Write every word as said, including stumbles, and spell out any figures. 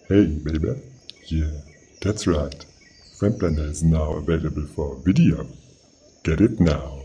Hey, baby. Yeah, that's right. FriendBlender is now available for video. Get it now.